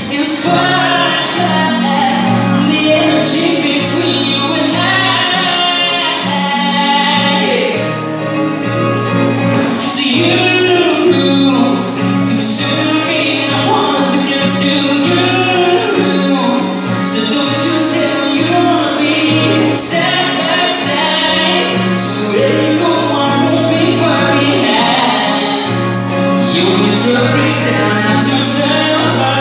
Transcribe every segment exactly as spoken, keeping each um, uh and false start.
Inspired from the energy between you and I. Cause you do something I want to get to you. So don't you tell me you don't wanna be side by side. So where you go, I won't be far behind. You when your truck breaks down, I'm too sad.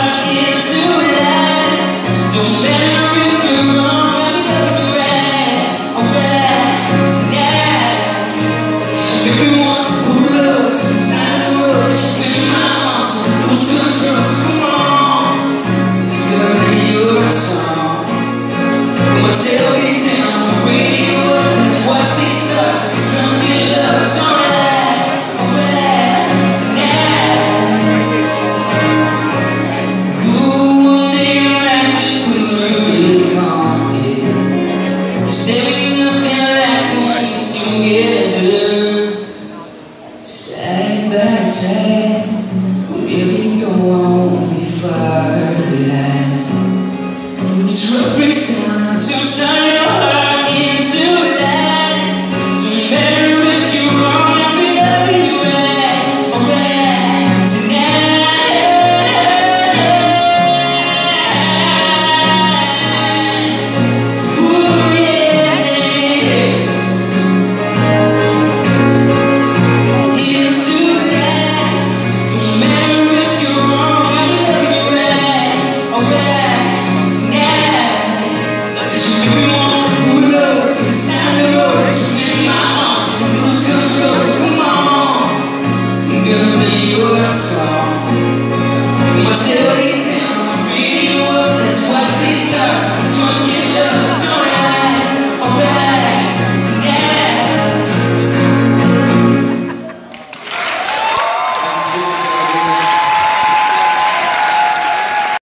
Don't matter if you're wrong, I'll be looking right, alright, tonight. She made me want to pull up to the side of the road. She been in my arms, so lose control, so come on. You're gonna play your song. I'ma tell you down the radio up. Let's watch these stars, we drunk in love. It's alright, alright, tonight. Ooh, one day I might just standing up there like we're together, side by side. Wherever you go, I won't be far behind. When the truck breaks down, I'm too tired.